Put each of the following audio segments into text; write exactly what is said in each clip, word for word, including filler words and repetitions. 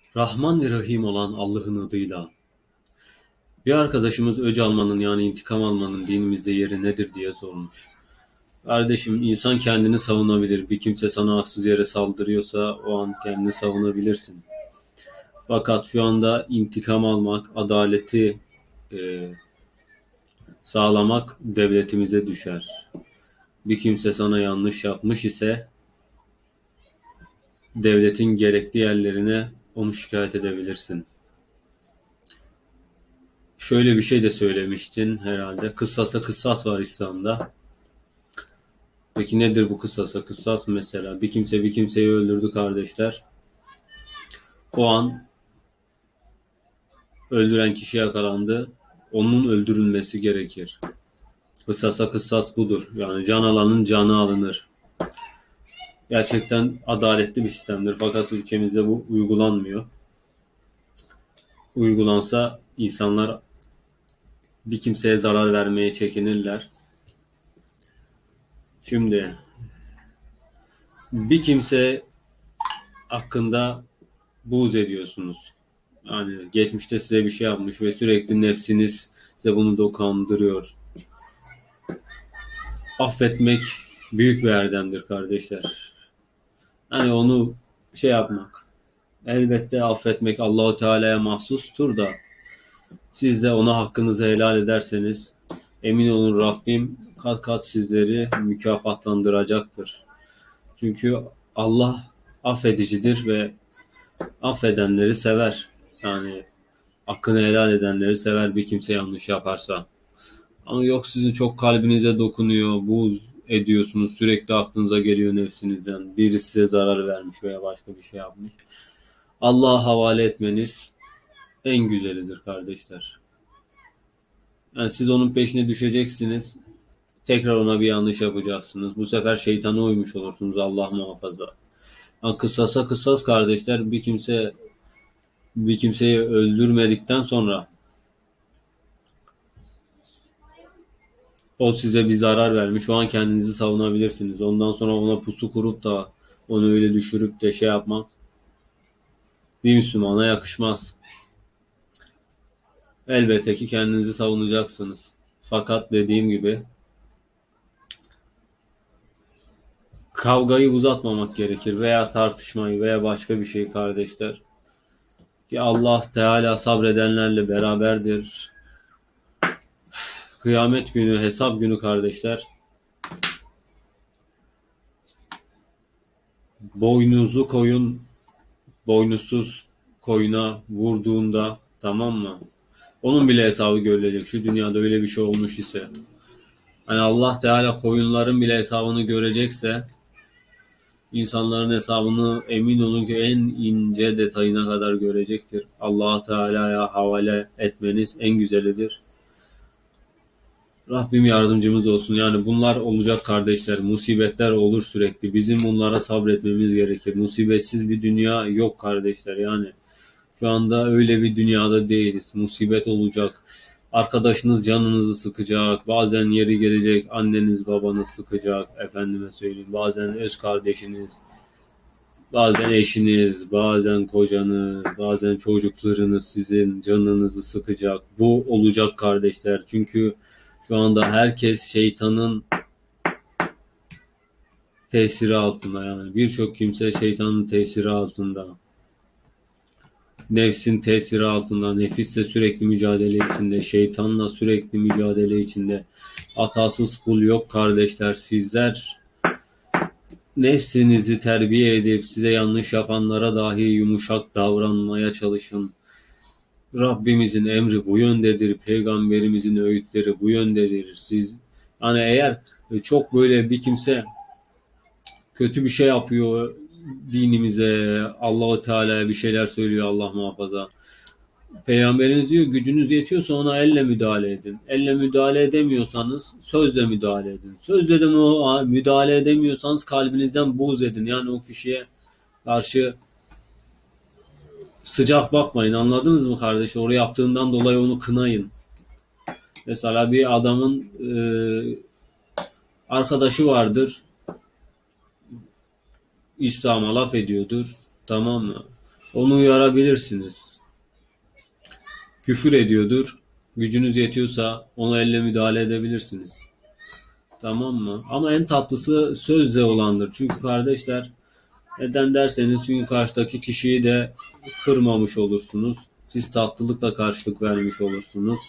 Rahman ve Rahim olan Allah'ın adıyla. Bir arkadaşımız öc almanın yani intikam almanın dinimizde yeri nedir diye sormuş. Kardeşim insan kendini savunabilir. Bir kimse sana haksız yere saldırıyorsa o an kendini savunabilirsin. Fakat şu anda intikam almak, adaleti e, sağlamak devletimize düşer. Bir kimse sana yanlış yapmış ise devletin gerekli yerlerine onu şikayet edebilirsin. Şöyle bir şey de söylemiştin herhalde. Kıssasa kıssas var İslam'da. Peki nedir bu kıssasa kıssas mesela? Bir kimse bir kimseyi öldürdü kardeşler. O an öldüren kişi yakalandı. Onun öldürülmesi gerekir. Kıssasa kıssas budur. Yani can alanın canı alınır. Gerçekten adaletli bir sistemdir. Fakat ülkemizde bu uygulanmıyor. Uygulansa insanlar bir kimseye zarar vermeye çekinirler. Şimdi bir kimse hakkında buğz ediyorsunuz. Yani geçmişte size bir şey yapmış ve sürekli nefsiniz size bunu dokandırıyor. Affetmek büyük bir erdemdir kardeşler. Hani onu şey yapmak. Elbette affetmek Allahu Teala'ya mahsustur da siz de ona hakkınızı helal ederseniz emin olun Rabbim kat kat sizleri mükafatlandıracaktır. Çünkü Allah affedicidir ve affedenleri sever. Yani hakkını helal edenleri sever bir kimse yanlış yaparsa. Ama yok sizin çok kalbinize dokunuyor, buğz ediyorsunuz, sürekli aklınıza geliyor nefsinizden. Biri size zarar vermiş veya başka bir şey yapmış. Allah'a havale etmeniz en güzelidir kardeşler. Yani siz onun peşine düşeceksiniz, tekrar ona bir yanlış yapacaksınız. Bu sefer şeytana uymuş olursunuz Allah muhafaza. Yani kısasa kısas kardeşler bir kimse bir kimseyi öldürmedikten sonra o size bir zarar vermiş. O an kendinizi savunabilirsiniz. Ondan sonra ona pusu kurup da onu öyle düşürüp de şey yapmak bir Müslümana yakışmaz. Elbette ki kendinizi savunacaksınız. Fakat dediğim gibi kavgayı uzatmamak gerekir veya tartışmayı veya başka bir şey kardeşler. Ki Allah Teala sabredenlerle beraberdir. Kıyamet günü, hesap günü kardeşler. Boynuzu koyun, boynuzsuz koyuna vurduğunda tamam mı? Onun bile hesabı görülecek. Şu dünyada öyle bir şey olmuş ise. Hani Allah Teala koyunların bile hesabını görecekse insanların hesabını emin olun ki en ince detayına kadar görecektir. Allah Teala'ya havale etmeniz en güzelidir. Rabbim yardımcımız olsun. Yani bunlar olacak kardeşler. Musibetler olur sürekli. Bizim bunlara sabretmemiz gerekir. Musibetsiz bir dünya yok kardeşler. Yani şu anda öyle bir dünyada değiliz. Musibet olacak. Arkadaşınız canınızı sıkacak. Bazen yeri gelecek anneniz babanız sıkacak. Efendime söyleyeyim. Bazen öz kardeşiniz. Bazen eşiniz. Bazen kocanız. Bazen çocuklarınız sizin canınızı sıkacak. Bu olacak kardeşler. Çünkü şu anda herkes şeytanın tesiri altında. Yani birçok kimse şeytanın tesiri altında. Nefsin tesiri altında, nefisle sürekli mücadele içinde, şeytanla sürekli mücadele içinde. Hatasız kul yok kardeşler. Sizler nefsinizi terbiye edip size yanlış yapanlara dahi yumuşak davranmaya çalışın. Rabbimizin emri bu yöndedir. Peygamberimizin öğütleri bu yöndedir. Siz hani eğer çok böyle bir kimse kötü bir şey yapıyor dinimize, Allahu Teala'ya bir şeyler söylüyor Allah muhafaza. Peygamberiniz diyor gücünüz yetiyorsa ona elle müdahale edin. Elle müdahale edemiyorsanız sözle müdahale edin. Sözle de müdahale edemiyorsanız kalbinizden buğz edin. Yani o kişiye karşı sıcak bakmayın. Anladınız mı kardeş? Oraya yaptığından dolayı onu kınayın. Mesela bir adamın e, arkadaşı vardır. İslam'a laf ediyordur. Tamam mı? Onu uyarabilirsiniz. Küfür ediyordur. Gücünüz yetiyorsa ona elle müdahale edebilirsiniz. Tamam mı? Ama en tatlısı sözle olandır. Çünkü kardeşler, neden derseniz, çünkü karşıdaki kişiyi de kırmamış olursunuz. Siz tatlılıkla karşılık vermiş olursunuz.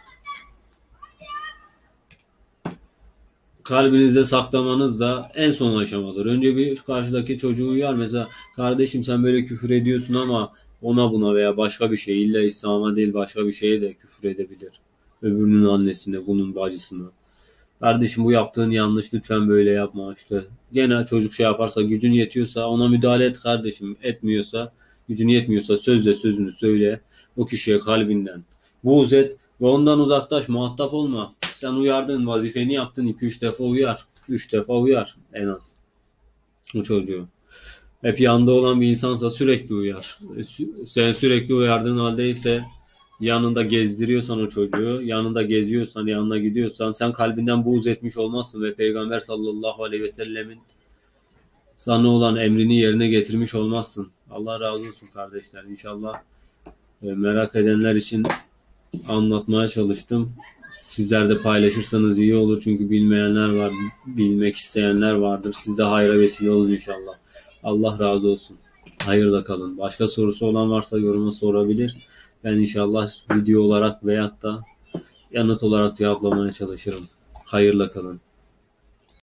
Kalbinizde saklamanız da en son aşamadır. Önce bir karşıdaki çocuğu uyar. Mesela, kardeşim sen böyle küfür ediyorsun ama ona buna veya başka bir şey, illa İslam'a değil başka bir şeye de küfür edebilir. Öbürünün annesine, bunun bacısına. Kardeşim bu yaptığın yanlış, lütfen böyle yapma işte. Gene çocuk şey yaparsa, gücün yetiyorsa ona müdahale et kardeşim. Etmiyorsa, gücün yetmiyorsa sözle sözünü söyle. O kişiye kalbinden buğz et ve ondan uzaklaş, muhatap olma. Sen uyardın, vazifeni yaptın, iki üç defa uyar. Üç defa uyar en az o çocuğu. Hep yanında olan bir insansa sürekli uyar. Sen sürekli uyardığın halde ise, yanında gezdiriyorsan o çocuğu, yanında geziyorsan, yanına gidiyorsan, sen kalbinden buğz etmiş olmazsın ve Peygamber sallallahu aleyhi ve sellemin sana olan emrini yerine getirmiş olmazsın. Allah razı olsun kardeşler. İnşallah e, merak edenler için anlatmaya çalıştım. Sizler de paylaşırsanız iyi olur. Çünkü bilmeyenler var, bilmek isteyenler vardır. Siz de hayra vesile olun inşallah. Allah razı olsun. Hayırla kalın. Başka sorusu olan varsa yoruma sorabilir. Ben inşallah video olarak veyahut da yanıt olarak cevaplamaya çalışırım. Hayırla kalın.